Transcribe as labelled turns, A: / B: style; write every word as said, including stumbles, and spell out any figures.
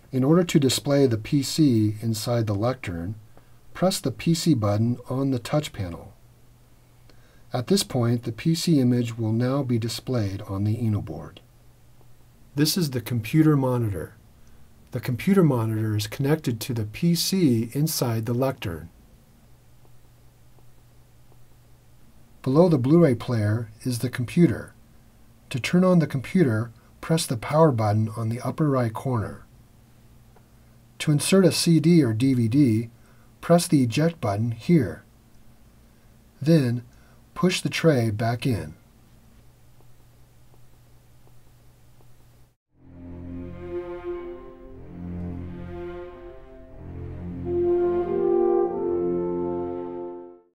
A: In order to display the P C inside the lectern, press the P C button on the touch panel. At this point, the P C image will now be displayed on the Eno board. This is the computer monitor. The computer monitor is connected to the P C inside the lectern. Below the Blu-ray player is the computer. To turn on the computer, press the power button on the upper right corner. To insert a C D or D V D, press the eject button here. Then, push the tray back in.